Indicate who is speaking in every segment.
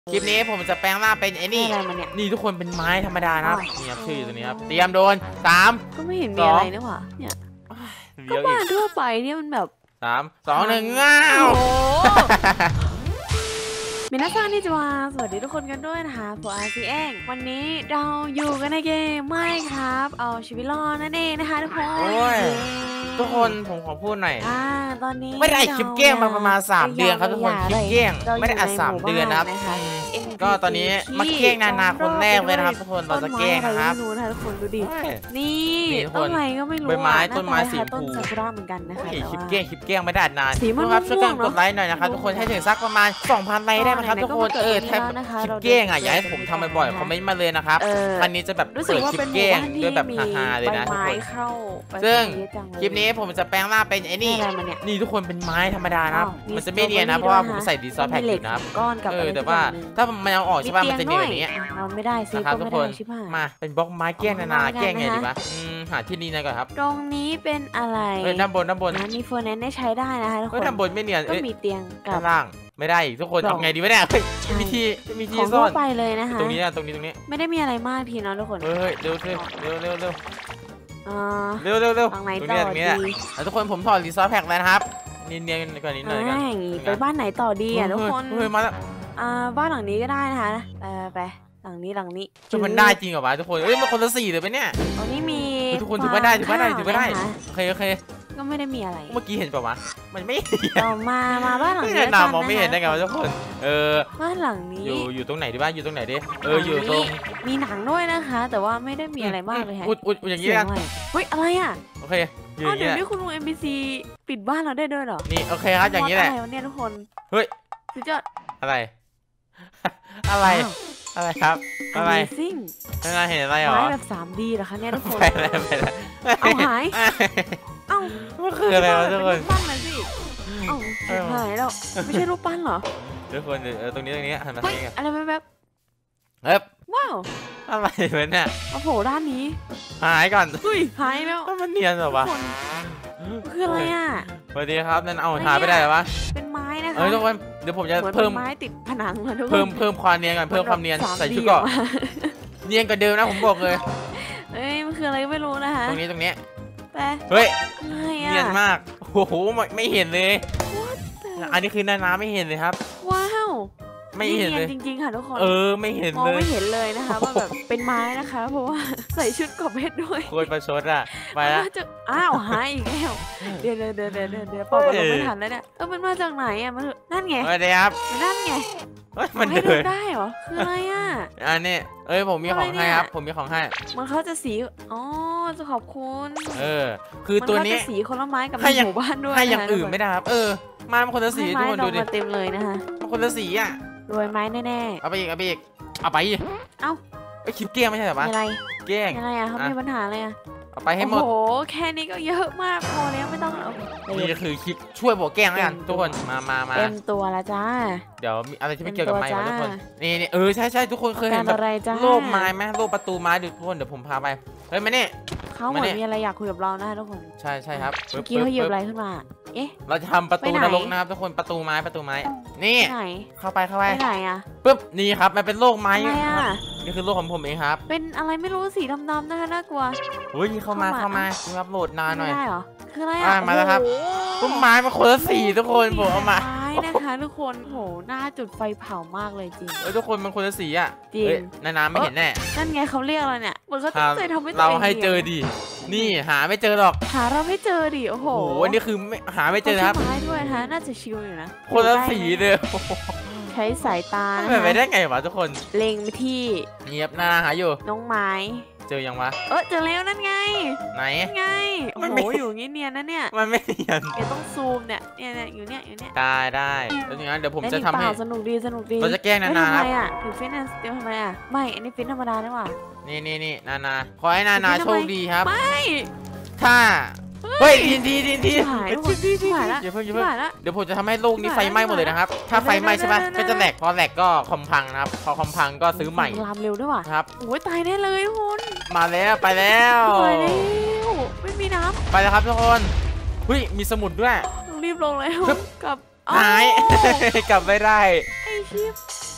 Speaker 1: คลิปนี้ผมจะแปลงร่างเป็นไอ้นี่นี่ทุกคนเป็นไม้ธรรมดานะครับนี่ครับชื่อตัวนี้ครับเตรียมโดน3
Speaker 2: ก็ไม่เห็นมีอะไรนะวะเนี่ยก็บ้านทั่วไปเนี่ยมันแบบ
Speaker 1: 3 2 1ง้าว
Speaker 2: มินาซังนี่จะมาสวัสดีทุกคนกันด้วยนะคะผมอาซีเองวันนี้เราอยู่กันในเกมไม่ครับเอาชีวิตรอดนั่นเองนะคะทุกคน
Speaker 1: ทุกคนผมขอพูดหน่อย
Speaker 2: ตอนนี้
Speaker 1: ไม่ได้คลิปเก้งมาประมาณ3 เดือนครับทุกคนคลิปเก้งไม่ได้อัด3 เดือนนะครับก็ตอนนี้มาเก้งนาคนแรกเลยนะครับทุกคนเราจะเก้งนะครับ
Speaker 2: ดูนะทุกคนดูดินี่ต้นอะไรก็ไม่รู้
Speaker 1: ใบไม้ต้นไม้สีชมพู
Speaker 2: ต้นซากุระเหมือนกันนะคะ
Speaker 1: คลิปเก้งไม่ได้อัดนานครับช่วยกันกดไลค์หน่อยนะครับทุกคนให้ถึงสักประมาณ 2,000 ไลค์ได้ไหมครับทุกคนแทบคลิปเก้งอ่ะอยากให้ผมทำบ่อยๆคอมเมนต์มาเลยนะครับอันนี้จะแบบเปิดคลิปเก้งด้วยแบบฮาๆเลยนะทุกคนซึ่งคลิปนี้ผมจะแปลงร่างเป็นไอ้นี่นี่ทุกคนเป็นไม้ธรรมดานะครับมันจะไม่เนียนนะเพราะว่าผมใส่ดีซอสแพ็คอยู่นะครับแต่ว่าถ้ามันเอาออกใช่ป่ะมันจะเนียนแบบนี้
Speaker 2: เราไม่ได้ซิ
Speaker 1: นะครับทุกคนมาเป็นบล็อกไม้เก้งนาแก้งไงดีวะหาที่นี่นะก่อนครับ
Speaker 2: ตรงนี้เป็นอะไร
Speaker 1: ด้านบน
Speaker 2: มีเฟอร์แนนซ์ได้ใช้ได้นะคะทุกคน
Speaker 1: ด้านบนไม่เนียน
Speaker 2: ก็มีเตียงกับ
Speaker 1: ล่างไม่ได้อีกทุกคนทำไงดีวะเนี่ยมีที่ซ่อน
Speaker 2: ไปเลยนะคะ
Speaker 1: ตรงนี้
Speaker 2: ไม่ได้มีอะไรมากทีนะทุกคน
Speaker 1: เฮ้ยเร็วตรงไหนต่อดีทุกคนผมถอดรีซอสแพ็คแล้วนะครับเนียนกว่านี้หน่อยกัน
Speaker 2: ไปบ้านไหนต่อดีอ่ะทุกคน
Speaker 1: เฮ้ยมาแล้ว
Speaker 2: บ้านหลังนี้ก็ได้นะคะไปหลังนี้
Speaker 1: จะมันได้จริงเหรอวะทุกคนมันคนละสีเลยไปเนี่ย
Speaker 2: ตรงนี้มี
Speaker 1: ทุกคนถือว่าได้โอเค
Speaker 2: ก็ไม่ได้มีอะไร
Speaker 1: เมื่อกี้เห็นป่าวะมันไม่
Speaker 2: ต่อมาบ้านหลังนี้
Speaker 1: นามองไม่เห็นได้ไงวะทุกคน
Speaker 2: บ้านหลังนี้
Speaker 1: อยู่ตรงไหนดีบ้านอยู่ตรงไหนดิอยู่ตรง
Speaker 2: มีหนังด้วยนะคะแต่ว่าไม่ได้มีอะไรมากเลยฮะ
Speaker 1: อุดอย่างนี้กัน
Speaker 2: เฮ้ยอะไรอ่ะ
Speaker 1: โอเค
Speaker 2: เดี๋ยวนี้คุณลุง NPC ปิดบ้านเราได้ด้วยเหรอ
Speaker 1: นี่โอเคครับอย่างนี้แหละ
Speaker 2: อะไรเนี่ยทุกคน
Speaker 1: เฮ้ย
Speaker 2: สุดยอด
Speaker 1: อะไรครับอะไรเห็นอะไรหรอ
Speaker 2: ไม้แบบ 3D เหรอคะเนี่ยทุกคนเอาหาย
Speaker 1: มันคืออะไรวะทุกคน
Speaker 2: ปั้นมาสิหายแล้วไม่ใช่รูปปั้นเหรอ
Speaker 1: ทุกคนตรงนี้หันมา
Speaker 2: ทางนี้อะไรแบบว้าว
Speaker 1: อะไรเนี่ย
Speaker 2: โอ้โหด้านนี้
Speaker 1: หายก่อน
Speaker 2: หายแล้ว
Speaker 1: มันเนียนเหรอวะ
Speaker 2: คืออะไรอ่ะ
Speaker 1: สวัสดีครับนั่นเอาหายไปได้หรอวะ
Speaker 2: เป็นไม้นะคะ
Speaker 1: ทุกคนเดี๋ยวผมจะเพิ่ม
Speaker 2: ไม้ติดผนังมาทุกคน
Speaker 1: เพิ่มความเนียนกันเพิ่มความเนียนใส่ชุดเกราะเนียนกว่าเดิมนะผมบอกเลย
Speaker 2: มันคืออะไรไม่รู้นะคะ
Speaker 1: ตรงนี้
Speaker 2: เฮ้ย
Speaker 1: เนียนมากโอ้โหไม่เห็นเลยอันนี้คือน้ำไม่เห็นเลยครับ
Speaker 2: ว้าว
Speaker 1: ไม่เห็นเลย
Speaker 2: จริงๆค่ะทุกคน
Speaker 1: ไม่เห็นเลย
Speaker 2: มองไม่เห็นเลยนะคะว่าแบบเป็นไม้นะคะเพราะว่าใส่ชุดกบเพชรด้วย
Speaker 1: โคตรประชดอ่ะไปแล้ว
Speaker 2: หายอีกแล้วเดี๋ยวปอกมันไม่ทันแล้วเนี่ยมันมาจากไหนอ่ะมันนั่นไง
Speaker 1: สวัสดีครับ
Speaker 2: นั่นไง
Speaker 1: มันเดิน
Speaker 2: ได้เหรอคืออะไรอ่ะ
Speaker 1: อันนี้ผมมีของให้ครับผมมีของให้
Speaker 2: มันเขาจะสีจะขอบคุณ
Speaker 1: คือตัวนี้
Speaker 2: สีคนละไม้กับหมู่บ้านด้วย
Speaker 1: ให้อย่างอื่นไม่ได้ครับมาคนละสีทุกคนดูดิ
Speaker 2: เต็มเลยนะคะ
Speaker 1: คนละสีอ่ะ
Speaker 2: รวยไม้แน่
Speaker 1: ๆเอาไปอีกเอาไปคลิปเก้งไม่ใช่หรอวะ
Speaker 2: อะไร
Speaker 1: เก้ง
Speaker 2: อะไรอ่ะเขามีปัญหาอะไรอ่ะ
Speaker 1: เอาไปให้หมด
Speaker 2: โอ้โหแค่นี้ก็เยอะมากพอแล้วไม่ต้อง
Speaker 1: นี่คือคลิปช่วยบอกแก้งแล้วกันทุกคนมา
Speaker 2: เต็มตัวแล้วจ้า
Speaker 1: เดี๋ยวมีอะไรที่ไม่เกี่ยวกับไม้ทุกคนนี่ใช่ทุกคนเคยเห็นแบบโลกไม้ไหมโลกประตูไม้ดูทุกคนเดี๋ยวผมพาไปเฮ้ยมาเนี่ย
Speaker 2: เขาเหมือนมีอะไรอยากคุยกับเรานะทุกคน
Speaker 1: ใช่ครับ
Speaker 2: เมื่อกี้เขาเหยียบอะไรขึ้นมา
Speaker 1: เราจะทำประตูนรกนะครับทุกคนประตูไม้นี่เข้าไป
Speaker 2: ไหนอ่ะ
Speaker 1: ปึ๊บนี่ครับมันเป็นโลกไม้นี่คือโลกของผมเองครับ
Speaker 2: เป็นอะไรไม่รู้สีดำๆนะคะน่ากลัว
Speaker 1: เฮ้ยเข้ามาครับโหลดนานหน่อย
Speaker 2: ได้เหรอคืออะไรอ่ะ
Speaker 1: มาแล้วครับต้นไม้มาคนละสีทุกคนผมเอามา
Speaker 2: นะคะทุกคนโหหน้าจุดไฟเผามากเลยจริง
Speaker 1: ทุกคนมันคนละสีอ่ะ
Speaker 2: จริง
Speaker 1: น้ำไม่เห็นแน่
Speaker 2: นั่นไงเขาเรียกอะไรเนี่ยเหมือนเขาตั้งใจทำให้
Speaker 1: เราให้เจอดีนี่หาไม่เจอหรอก
Speaker 2: หาเราไม่เจอดิโอ้โห
Speaker 1: อันนี้คือหาไม่เจอครับ
Speaker 2: ไม้ด้วยนะน่าจะชิวอยู่นะ
Speaker 1: คนละสีเลย
Speaker 2: ใช้สายตา
Speaker 1: ไปได้ไงวะทุกคน
Speaker 2: เล็งไปที่
Speaker 1: เงียบหน้าหาอยู่
Speaker 2: น้องไม้
Speaker 1: เจอยังวะ
Speaker 2: เจอแล้วนั่นไง
Speaker 1: ไหน
Speaker 2: โอ้โหอยู่งี้เนียนนะเนี่ย
Speaker 1: มันไม่เนียน
Speaker 2: เดี๋ยวต้องซูมเนี่ยอยู่เนี่ย
Speaker 1: ได้แล้วอย่างนั้นเดี๋ยวผมจะทำให้
Speaker 2: สนุกดี
Speaker 1: เราจะแกล้งนา
Speaker 2: ครับถือฟินแลนซ์เดี๋ยวทำไมอ่ะไม่อันนี้ฟินธรรมดาได้ว่ะ
Speaker 1: นี่นาขอให้นาโชคดีครับ
Speaker 2: ไม่
Speaker 1: ถ้าเฮ้ยที
Speaker 2: อย่าเพิ่งเ
Speaker 1: ดี๋ยวผมจะทำให้โลกนี้ไฟไหม้หมดเลยนะครับถ้าไฟไหม้ใช่ไหมก็จะแหลกพอแหลกก็คอมพังนะครับพอคอมพังก็ซื้อใหม่
Speaker 2: ลามเร็วด้วยว่ะ
Speaker 1: ครับ
Speaker 2: โอ้ยตายแน่เลยคุณ
Speaker 1: มาแล้วไปแล้ว
Speaker 2: ไม่มีน้
Speaker 1: ำไปแล้วครับทุกคนเฮ้ยมีสมุดด้วย
Speaker 2: รีบลงเลยกับ
Speaker 1: หายกลับไม่ได้
Speaker 2: ไอชิป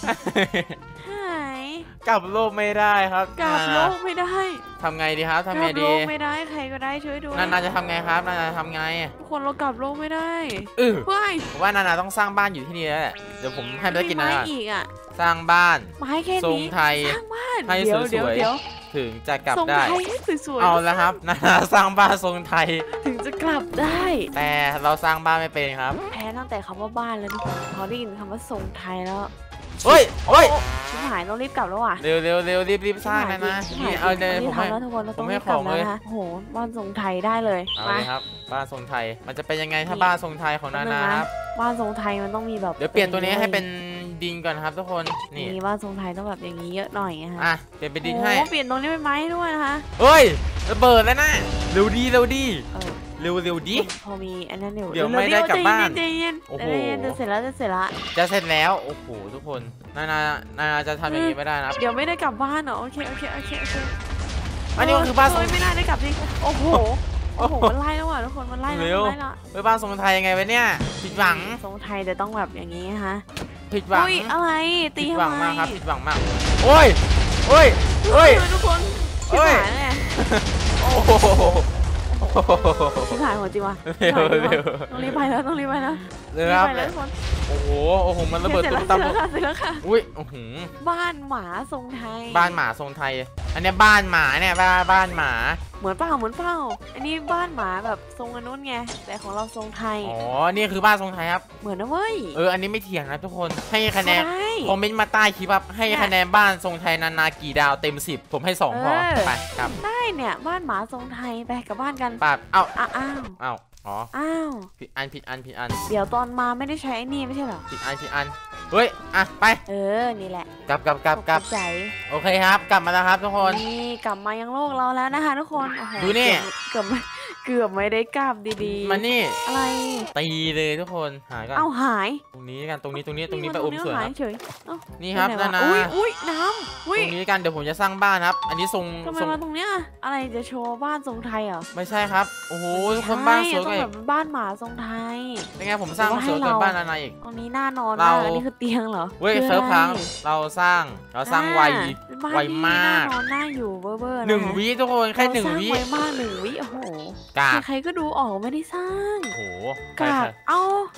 Speaker 2: หาย
Speaker 1: กลับโลกไม่ได้ครับ
Speaker 2: กลับโลกไม่ได้
Speaker 1: ทำไงดีครับทำไง
Speaker 2: กลับ
Speaker 1: ดี
Speaker 2: โลกไม่ได้ใครก็ได้ช่วยด้วย
Speaker 1: นานาจะทำไงครับนานาทำไง
Speaker 2: ทุกคนเรากลับโลกไม่ได้ ว้าย
Speaker 1: ผมว่านานาต้องสร้างบ้านอยู่ที่นี่แล้วแหละเดี๋ยวผมให้ภารกิจนา
Speaker 2: ไม้
Speaker 1: นา
Speaker 2: อีกอ่ะ
Speaker 1: สร้างบ้าน
Speaker 2: ไม้แค่
Speaker 1: ทรง
Speaker 2: นี้
Speaker 1: ไทย
Speaker 2: สร้างบ้าน
Speaker 1: ให้
Speaker 2: เดี๋ยว
Speaker 1: สวย
Speaker 2: เดี๋ยว
Speaker 1: ๆถึงจะกลับ
Speaker 2: ทรง
Speaker 1: ได้
Speaker 2: ไทยให้สวยๆ
Speaker 1: เอาแล้วครับนานาสร้างบ้านทรงไทย
Speaker 2: ถึงจะกลับได้
Speaker 1: แต่เราสร้างบ้านไม่เป็นครับ
Speaker 2: แพ้ตั้งแต่คำว่าบ้านแล้วทุกคนพอได้ยินคำว่าทรงไทยแล้ว
Speaker 1: เฮ้ยเฮ้ย
Speaker 2: ชิบหายต้องรีบกลับแล้วว่ะ
Speaker 1: เร็วเร็วเร็วรีบสร้างนะนะ
Speaker 2: ชิบ
Speaker 1: นี่
Speaker 2: หาย
Speaker 1: เอาเลย
Speaker 2: รี
Speaker 1: ผ
Speaker 2: บ
Speaker 1: มให้
Speaker 2: ทำแล้วทุกคนเราต้อง
Speaker 1: ผมให้
Speaker 2: รีบกลับ
Speaker 1: ของ
Speaker 2: แล้ว
Speaker 1: เลย
Speaker 2: นะคะโอ้โหบ้านทรงไทยได้เลย
Speaker 1: เอา
Speaker 2: มา
Speaker 1: เลยครับบ้านทรงไทยมันจะเป็นยังไงถ้าบ้านทรงไทยของนานาครับ
Speaker 2: บ้านทรงไทยมันต้องมีแบบ
Speaker 1: เดี๋ยวเปลี่ยนตัวนี้ให้เป็นดินก่อนครับทุกคนนี่
Speaker 2: มีบ้านทรงไทยต้องแบบอย่างนี้เยอะหน่อยนะคะ
Speaker 1: อ่ะเปลี่ยนเป็นดินให้
Speaker 2: โอ้เปลี่ยนตรงนี้เป็นไม้ด้วยนะคะ
Speaker 1: เฮ้ยระเบิดแล้วนะเร็วดีเร็วดี
Speaker 2: เออ
Speaker 1: เร็วเร็วดี
Speaker 2: พอมีอันนั้นอยู่
Speaker 1: เดี๋ยวไม่ได้กลับบ้าน
Speaker 2: ใจเย็น
Speaker 1: โอ้โห
Speaker 2: ใจเย็นจะเสร็จแล้วจะเสร็จละ
Speaker 1: จะเสร็จแล้วโอ้โหทุกคนนานาจะทำอย่างนี้ไม่ได้นะครับ
Speaker 2: เดี๋ยวไม่ได้กลับบ้านเหรอโอเค
Speaker 1: อันนี้ก็คือบ้านทรง
Speaker 2: เฮ้ยไม่น่าได้กลับจริงโอ้โหมันไล่แล้วอ่ะทุกคนมันไล่แล้ว
Speaker 1: เร็ว
Speaker 2: มันไล่แล้ว
Speaker 1: เฮ้ยบ้านทรงไทยยังไงวะเนี่ยผิดหวัง
Speaker 2: ทรงไทยแต่ต้องแบบอย่างนี้ฮะ
Speaker 1: ผิดหวัง
Speaker 2: อุ้ยอะไรตี
Speaker 1: ผิด
Speaker 2: ทำ
Speaker 1: หวัง
Speaker 2: ไม
Speaker 1: มากครับผิดหวังมากโอ้ยโอ้ยโอ้ย
Speaker 2: ทุกคน
Speaker 1: เฮ้ย
Speaker 2: ชิบหายเลย
Speaker 1: โอ้โห
Speaker 2: ชิบหายหัวจริงวะ
Speaker 1: เร็วเร็ว
Speaker 2: ต้องรีบไปแล้วต้องรีบไปแล้ว
Speaker 1: เร็วครับ
Speaker 2: ไปแล้วทุกคน
Speaker 1: โอ้โหโอ้โหมันระเบิด
Speaker 2: เสร็จ
Speaker 1: ตุ้
Speaker 2: แล้
Speaker 1: ม
Speaker 2: ว
Speaker 1: ตั้ม
Speaker 2: เสร็จแล้วค่ะ
Speaker 1: อุ้ยโอ้โห
Speaker 2: บ้านหมาทรงไทย
Speaker 1: บ้านหมาทรงไทย อันเนี้ยบ้านหมาเนี่ยบ้านหมา
Speaker 2: เหมือนเปล่าอันนี้บ้านหมาแบบทรงอันนู้นไงแต่ของเราทรงไทย
Speaker 1: อ๋อนี่คือบ้านทรงไทยครับ
Speaker 2: เหมือนนะเว้ย
Speaker 1: อันนี้ไม่เถียงนะทุกคนให้คะแนน
Speaker 2: ใช่
Speaker 1: คอมเมนต์มาใต้คลิปครับให้คะแนนบ้านทรงไทยนานากี่ดาวเต็ม10ผมให้2พอไปครับ
Speaker 2: ได้เนี่ยบ้านหมาทรงไทยไปกลับบ้านกัน
Speaker 1: ปาบเอ้า
Speaker 2: อ้าว
Speaker 1: เอ้าอ๋อ
Speaker 2: อ้าว
Speaker 1: ผิดอัน
Speaker 2: เดี๋ยวตอนมาไม่ได้ใช้ไอ้นี่ไม่ใช่เหรอ
Speaker 1: ผิดอันเฮ้ยอ่ะไป
Speaker 2: นี่แหละ
Speaker 1: กลับ
Speaker 2: ตกใจ
Speaker 1: โอเคครับ กลับมาแล้วครับทุกคน
Speaker 2: นี่กลับมายังโลกเราแล้วนะคะทุกคนโอ้โห
Speaker 1: ดูนี่
Speaker 2: เกือบไม่ได้กลับดีๆ
Speaker 1: มานี่
Speaker 2: อะไร
Speaker 1: ตีเลยทุกคนหายก่อน
Speaker 2: เอ้าหาย
Speaker 1: ตรงนี้กันตรงนี้ไปอมสวน
Speaker 2: หา
Speaker 1: ค
Speaker 2: ย
Speaker 1: รับ
Speaker 2: เฉยเอ้า
Speaker 1: นี่ครับ
Speaker 2: ไปไห
Speaker 1: นาว
Speaker 2: ะอุ้ยน้ำอุ้ย
Speaker 1: ตรงนี้กันเดี๋ยวผมจะสร้างบ้านครับ อันนี้ทรง
Speaker 2: ทำไมมาตรงเนี้ยอะไรจะโชว์บ้านทรงไทยเหรอ
Speaker 1: ไม่ใช่ครับโอ้โหทุกคนบ้านสวย
Speaker 2: ต้
Speaker 1: กั
Speaker 2: อง
Speaker 1: น
Speaker 2: แบบบ้านหมาทรงไทย
Speaker 1: ยังไงผมสร้างสวยกว่าบ้านนานาอีก
Speaker 2: ตรงนี้น่านอน
Speaker 1: เรา
Speaker 2: มากอันนี้คือเตียงเหรอ
Speaker 1: เว้ย
Speaker 2: คือ
Speaker 1: เซิร์ฟ
Speaker 2: อะไ
Speaker 1: ครั้งเราสร้างไว
Speaker 2: เป็นบ้าน
Speaker 1: ไว
Speaker 2: ที่
Speaker 1: มาก
Speaker 2: น่านอนน่าอยู่เบ้อๆ
Speaker 1: หนึ่งวิทุกคนแค่หนึ่ง
Speaker 2: เราสร้า
Speaker 1: วิ
Speaker 2: ไวมาก1 วิโอ้โห
Speaker 1: กาก
Speaker 2: ใครๆก็ดูออกไม่ได้สร้าง
Speaker 1: โอ้โห
Speaker 2: กาดเอา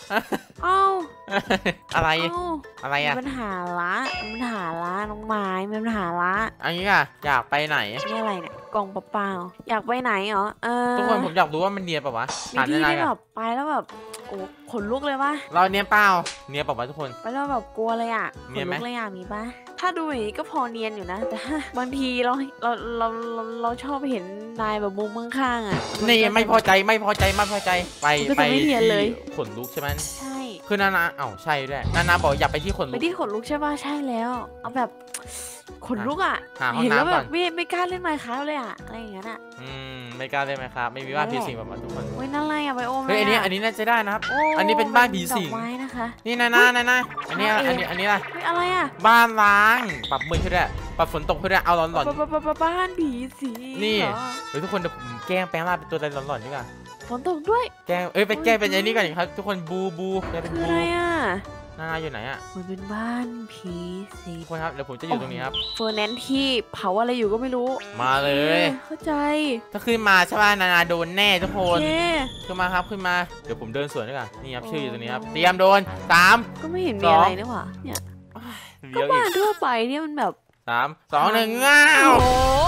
Speaker 1: อะไร
Speaker 2: เอา
Speaker 1: อะไร
Speaker 2: มี
Speaker 1: อ่ะ
Speaker 2: ปัญหาละน้องไม้มีปัญหาละ
Speaker 1: อันนี้อ่ะอยากไปไหน
Speaker 2: นี่อะไรเนี่ยกล่องเปล่าๆอยากไปไหนเหรอ
Speaker 1: ทุกคนผมอยากรู้ว่ามันเนียนเปล่าวะ
Speaker 2: มี
Speaker 1: ถาม
Speaker 2: ที่
Speaker 1: นานา
Speaker 2: ที่
Speaker 1: กั
Speaker 2: แบ
Speaker 1: น
Speaker 2: บไปแล้วแบบโอ้ขนลุกเลยปะ
Speaker 1: เราเนียนเปล่าเนียนเปล่าวะทุกคน
Speaker 2: ไปแล้วแบบกลัวเลยอ่ะข
Speaker 1: เนีย
Speaker 2: น
Speaker 1: นไหม
Speaker 2: ลุกเลยอ่ะมีปะถ้าดูอย่างนี้ก็พอเนียนอยู่นะแต่บางทีเราชอบเห็นนายแบบมุมข้างๆอ่ะ
Speaker 1: นี่ไม่พอใจไป
Speaker 2: มันก็จะไม่เนียนเลย
Speaker 1: ขนลุกใช่ไหม
Speaker 2: ใช่
Speaker 1: คือนานาใช่ด้วยนานาบอกอยากไปที่ขน
Speaker 2: ไป
Speaker 1: ลุก
Speaker 2: ที่ขนลุกใช่ปะใช่แล้วเอาแบบขนลุกอ่ะ
Speaker 1: หาห้อง
Speaker 2: เห็นแล้ว
Speaker 1: น้ำ
Speaker 2: แบ
Speaker 1: ก่อบ น
Speaker 2: ไม่กล้าเล่นไมค์ครับเลยอ่ะอะไรอย่างเงี้ยอ่ะ
Speaker 1: ไม่กล้าเลยไหมครับไม่มีบ้านผีสิงแบบทุกคน
Speaker 2: เว้ยนั่นอะไรอ่ะไบโอม
Speaker 1: เฮ้ยอันนี้น่าจะได้นะครับ อันนี้เป็นบ้านผีสิง
Speaker 2: ดอกไม้นะคะ
Speaker 1: นี่นานาอันนี้อะไร
Speaker 2: เฮ้ยอะไรอ่ะ
Speaker 1: บ้านล้างปรับมือขึ้นด้วยปรับฝนตกขึ้นด้วยเอาหลอน
Speaker 2: บ้านผีสิง
Speaker 1: นี่
Speaker 2: เหรอ
Speaker 1: ๆเฮ้ยทุกคนเดี๋ยวผมแกล้งแปลงร่างเป็นตัวอะไรหลอนๆดีกว่า
Speaker 2: ฝนตกด้วย
Speaker 1: แกล้งไปแกล้งเป็นไอ้นี่ก่อนครับทุกคนบูแกล้งเป็น
Speaker 2: คือ
Speaker 1: บู
Speaker 2: อะไรอ่ะ
Speaker 1: นานาอยู่ไหนอ่ะ
Speaker 2: มันเป็นบ้านผีสิง
Speaker 1: ทุกคนครับเดี๋ยวผมจะอยู่ตรงนี้ครับ
Speaker 2: เฟอร์แนนซ์ที่เผาอะไรอยู่ก็ไม่รู้
Speaker 1: มาเลย
Speaker 2: เข้าใจ
Speaker 1: ถ้าขึ้นมาใช่ป่ะนานาโดนแน่ทุกค
Speaker 2: โอน เค
Speaker 1: ขึ้นมาครับขึ้นมาเดี๋ยวผมเดินสวนดีกว่านี่ครับชื่ออยู่ตรงนี้ครับเตรียมโดน3
Speaker 2: ก็ไม่เห็นมีอะไรนี่หว่าเนี่ยก็
Speaker 1: เดี๋ยวอี
Speaker 2: บ้าก นทั่วไปเนี่ยมันแบบ
Speaker 1: 3 2 1ง้าว
Speaker 2: โอ้โห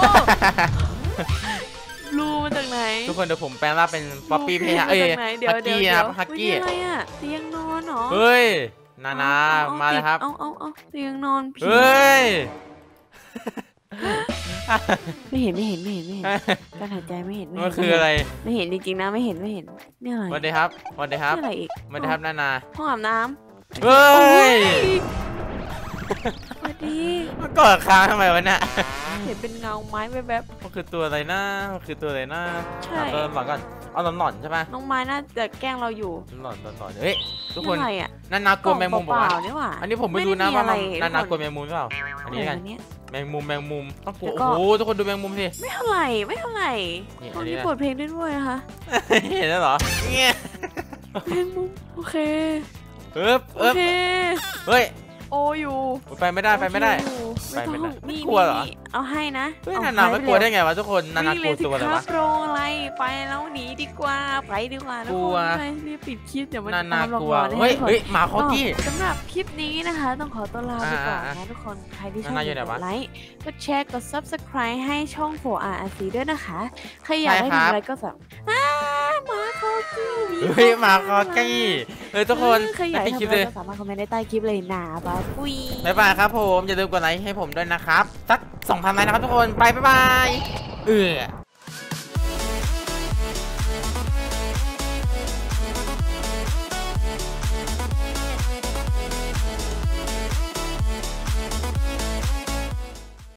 Speaker 2: รูมาจากไหน
Speaker 1: ทุกคนเดี๋ยวผมแปลงร่างเป็นป๊อปปี้เพย์
Speaker 2: รู
Speaker 1: เอ้ย
Speaker 2: มาจากไหนเดี๋ยว
Speaker 1: ฮักกี้นะครับฮักกี้
Speaker 2: เฮ้ยอะไรอ่ะเตียงนอนเหรอ
Speaker 1: เฮ้ยนานา
Speaker 2: เอ
Speaker 1: มาเลยครับ
Speaker 2: เอาเตียงนอนผี
Speaker 1: เฮ้ย
Speaker 2: ไม่เห็นการหายใจไม่เห็น
Speaker 1: มันคืออะไร
Speaker 2: ไม่เห็นจริงๆนะไม่เห็นนี่อะไร
Speaker 1: สวัสดีครับสวัสดีครับ
Speaker 2: นี่อะไรอีก
Speaker 1: สวัสดีครับนานา
Speaker 2: ห้องอาบน้ำ
Speaker 1: เฮ้ย
Speaker 2: สวัสดี
Speaker 1: มันกอดค้างทำไมวะเนี่ย
Speaker 2: เห็นเป็นเงาไม้แวบ
Speaker 1: มันคือตัวอะไรนะมันคือตัวอะไรนะ
Speaker 2: ใช่
Speaker 1: หลอนก่อนเอาหลอนใช่ปะ
Speaker 2: น้องไม้น่าจะแกล้งเราอยู่
Speaker 1: หลอนเฮ้ยทุกคน
Speaker 2: นี่อะไรอ่ะ
Speaker 1: นานากลัวแมงมุม
Speaker 2: เป
Speaker 1: ปะวะ
Speaker 2: ล่าๆนี่หว่า
Speaker 1: อันนี้ผมไม่รู้นะว่า
Speaker 2: อะไร
Speaker 1: นานากลัวแมงมุมหรือเปล่าอันนี้กัน
Speaker 2: เย
Speaker 1: แมงมุมต้องกลัว
Speaker 2: แล้วก็
Speaker 1: โอ้โหทุกคนดูแมงมุมสิ
Speaker 2: ไม่เท่าไหร่
Speaker 1: นี่
Speaker 2: ห้อง
Speaker 1: อันนี้
Speaker 2: นี้
Speaker 1: นะ
Speaker 2: เปิดเพลงได้ด้วยนะคะ
Speaker 1: เห็นแล้วเหรอเนี่ย
Speaker 2: เพลงมุมโอเค
Speaker 1: เอ๊บ
Speaker 2: โอเค
Speaker 1: เฮ้ย
Speaker 2: โออยู่
Speaker 1: ไปไม่ได้ไปไม่ได้
Speaker 2: ไม่ต้อง
Speaker 1: ไม่
Speaker 2: นี่
Speaker 1: กลัวเหรอ
Speaker 2: เอาให้นะ
Speaker 1: เฮ้ยนานาไม่กลัวได้ไงวะทุกคนนานา
Speaker 2: วิ่ง
Speaker 1: ก
Speaker 2: เล
Speaker 1: ลัวย
Speaker 2: สิ
Speaker 1: ตัวอะไร
Speaker 2: ครั
Speaker 1: วะ
Speaker 2: บโรอะไรไปแล้วหนีดีกว่าไปดีกว่าทุ
Speaker 1: ก
Speaker 2: ก
Speaker 1: ลั
Speaker 2: ค
Speaker 1: ว
Speaker 2: นรีบปิดคลิปเดี๋ยวมัน
Speaker 1: นา
Speaker 2: จะ
Speaker 1: นา
Speaker 2: ตามเรา
Speaker 1: กลัว
Speaker 2: ก่อนนะ
Speaker 1: เฮ้ย
Speaker 2: ทุกคน
Speaker 1: เฮ้ยหมาคอกี้
Speaker 2: สำหรับคลิปนี้นะคะต้องขอตัวลาไปก่อนนะทุกคนใครที่ชอบ
Speaker 1: นานาอยู่ไหน
Speaker 2: ก
Speaker 1: วะ
Speaker 2: ดไลค์กดแชร์กด subscribe ให้ช่อง 4RRC ด้วยนะคะใครอยากให้ทำอะไรก็สั่งหมาคอกี้
Speaker 1: เฮ้ยหมาคอกี้ทุกคน
Speaker 2: ใครอยาก
Speaker 1: ไป
Speaker 2: ให้
Speaker 1: คลิป
Speaker 2: ทำอะ
Speaker 1: เล
Speaker 2: ไร
Speaker 1: ย
Speaker 2: ก็สามารถคอมเมนต์ได้ใต้คลิปเลยนะบ๊ายบาย
Speaker 1: บ๊ายบายครับผมอย่าลืมกดไลค์ให้ผมด้วยนะครับสัก 2,000 ไลค์นะครับทุกคนไปบ๊ายบาย